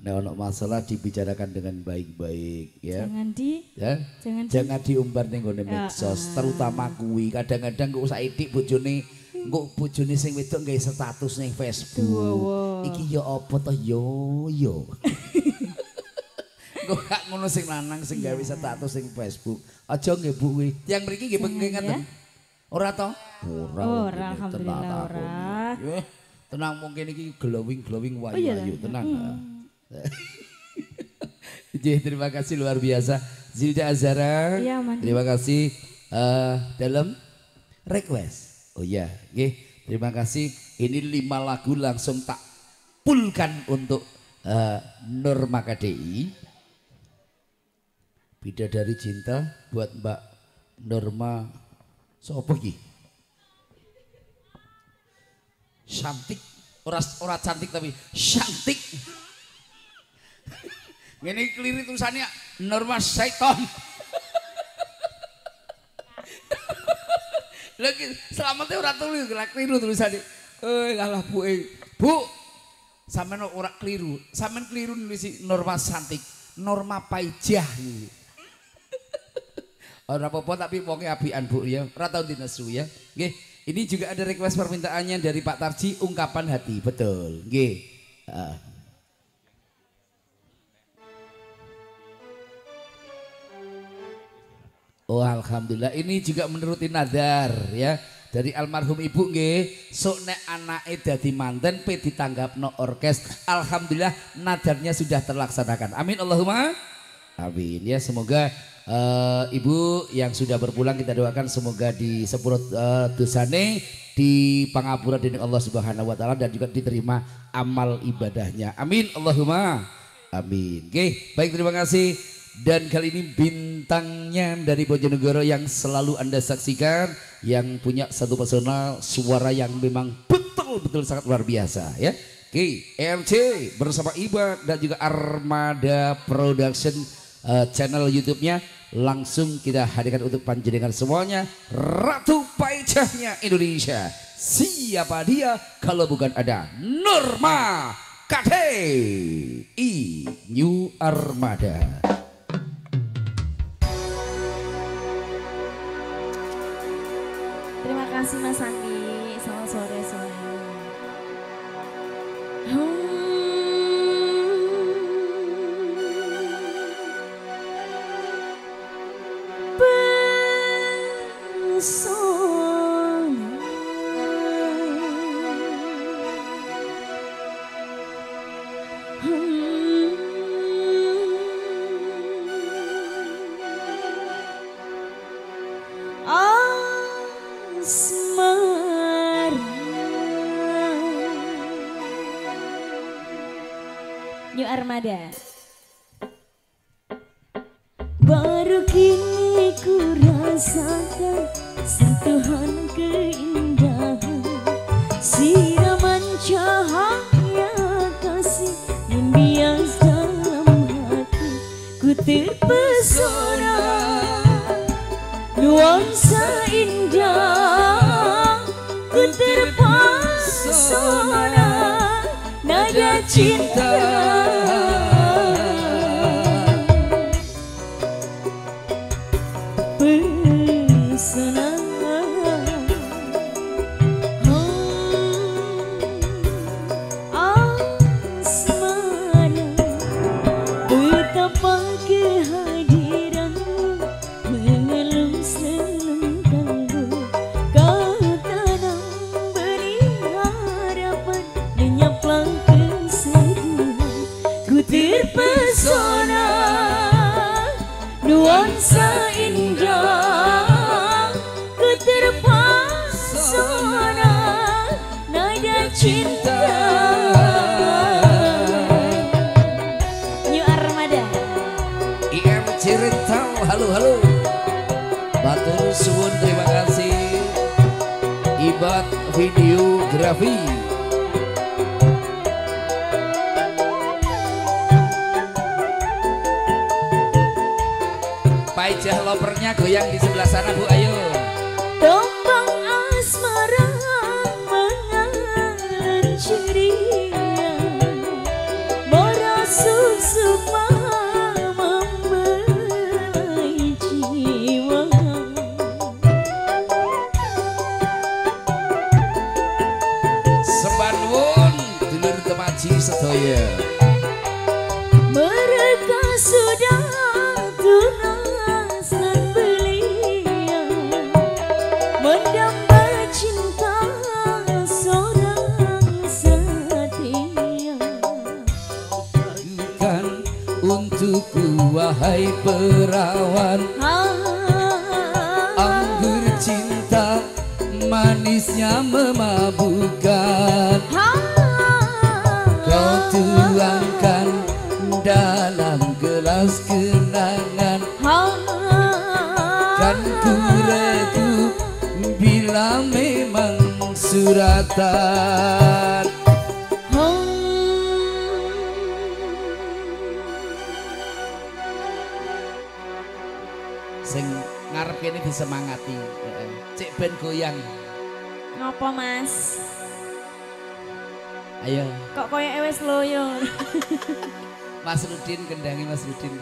Nek ono masalah dibicarakan dengan baik-baik ya. Jangan diumbar ning gone medsos, terutama kuwi. Kadang-kadang kok saiki bojone kok bojone sing wedok nggawe status ning Facebook. Iki ya apa to yo. Kok gak ngono sing lanang sing gawe status ning Facebook. Aja nggih Bu kuwi. Yang mriki nggih ngeten. Ora to? Ora, alhamdulillah ora. Tenang mungkin iki glowing wayu tenang. Terima kasih luar biasa Zilda Azhara. Terima kasih dalam request. Oh ya, terima kasih. Ini 5 lagu langsung tak pulkan untuk Norma KDI. Bidadari Cinta buat Mbak Norma. Sopo iki? Cantik, ora cantik tapi cantik. Ngene keliru tulisannya Norma Saiton. Lagi selamatnya ora tulis, keliru tulisannya. Ngalah Bu. Bu, sampean ora keliru. Sampean keliru nulis Norma Cantik, Norma Paijah. Ora apa-apa tapi wonge abian Bu ya. Ora tau dinesu ya. Nggih, ini juga ada request permintaannya dari Pak Tarji, ungkapan hati. Betul. Nggih. Oh alhamdulillah, ini juga menuruti nadar ya dari almarhum ibu nggih. Sok nek anake dadi manten pe ditanggapno orkes. Alhamdulillah nadarnya sudah terlaksanakan. Amin Allahumma amin ya. Semoga ibu yang sudah berpulang kita doakan semoga disepurut dosane, di pangapura dening Allah Subhanahu wa taala dan juga diterima amal ibadahnya. Amin Allahumma amin. Oke, baik terima kasih. Dan kali ini bintangnya dari Bojonegoro yang selalu Anda saksikan, yang punya satu pesona suara yang memang betul-betul sangat luar biasa ya. Oke, EMC bersama Iba dan juga Armada Production channel YouTube-nya langsung kita hadirkan untuk panjenengan semuanya. Ratu Paijahnya Indonesia. Siapa dia kalau bukan ada Norma KDI New Armada. Terima kasih Mas Andi, selamat sore semuanya. New Armada. Baru kini ku rasakan sentuhan keindahan, siraman cahaya kasih membias dalam hati. Ku terpesona nuansa indah, ku terpesona nada cinta. Terpesona nuansa indah, ku terpesona nada cinta. New Armada. IM Cirental, halo. Batur suwun terima kasih. Ibat Videografi. Paijah lopernya goyang di sebelah sana Bu, ayo. Tombang asmara mengalir ceria, boros merasuk-suk membelai jiwa. Sembanwun dulur temaji sedaya. Mereka sudah tunas dan belia mendamba cinta seorang setia. Bukan untukku wahai perawan, anggur cinta manisnya memabukkan. Kau tuangkan dalam gelas kenangan, kan ku redup bila memang suratan. Sing ngarep kene disemangati, cek ben goyang. Ngopo Mas? Ayo Kok koyo wis loyo. Mas Rudin, kendangi Mas Rudin.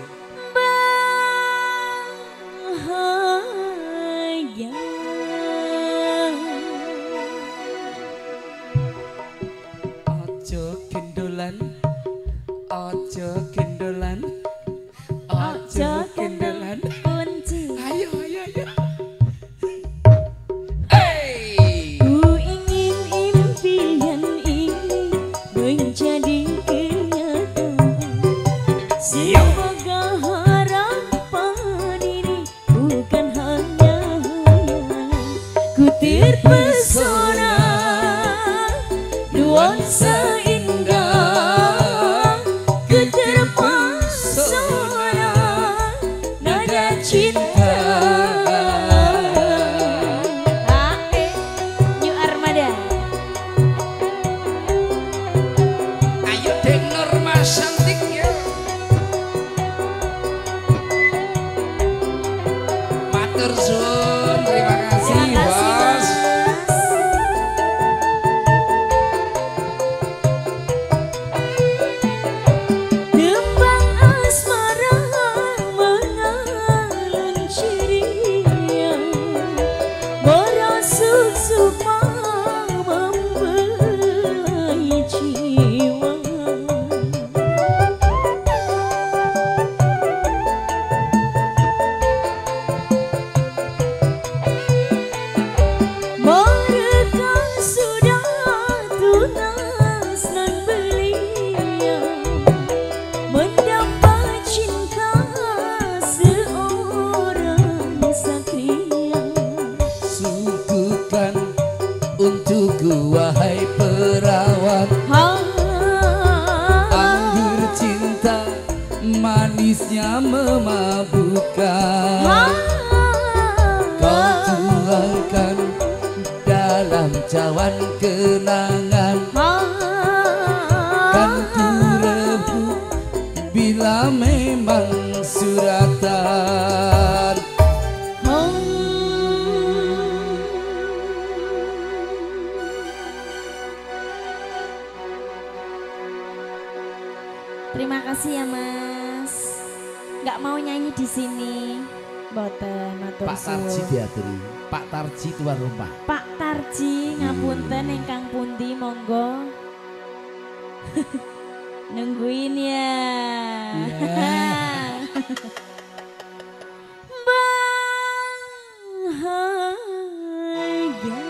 Bahagia Ojo gendolan, ojo gendolan, ojo gendolan. kunci. Ayo, ayo, ayo. Hey! Ku ingin impian ini menjadi kenyataan. Semoga harapan ini bukan hanya hayalan. Ku terpesona nuansa indah, ku terpesona nada cinta. New Armada. Ayo Dek Norma Santik ya. Matur suwun, terima kasih Terima kasih Bos. Mas. Tembang asmara mengalun ceria, merasuk-suk membelai jiwa. Mereka sudah tunas dan belia mendamba cinta seorang satria. Suguhkan untukku wahai perawan, anggur cinta manisnya memabukkan. Kau tuangkan dalam cawan kenangan, kan ku rebut bila memang suratan. Terima kasih ya Mas. Nggak mau nyanyi di sini. Boten matur Pak Tarji suwun. diaturi, Pak Tarji tuan rumah. Pak Tarji ngapunten ingkang pundi monggo. Nungguin ya. Bahagia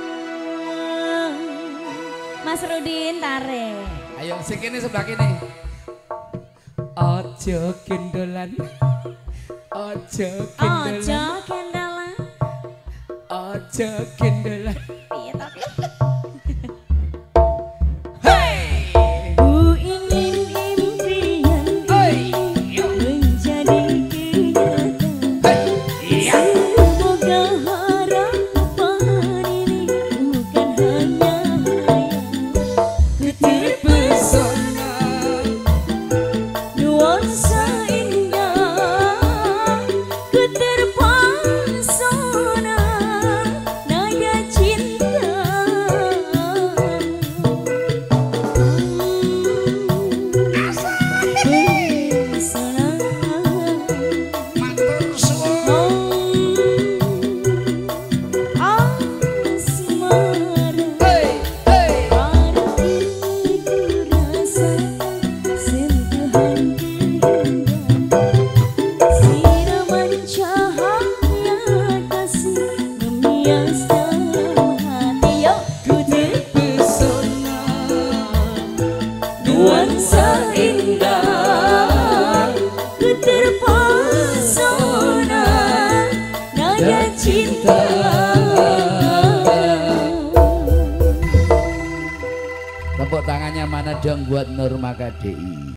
Mas Rudin tarik. Ayo sing kene sebelah kene. Ojo gendolan, ojo gendolan, Ojo kendalan. ojo gendolan. Piye tapi? Hey! ku ingin impian ini menjadi kenyataan. Semoga harapan ini bukan hanya hayal. Ku terpesona nuansa indah, ku terpesona nada cinta. dalam hati. Yuk, ku terpesona nuansa indah, ku terpesona nada cinta. Tepuk tangannya mana dong buat Nurmaka DI.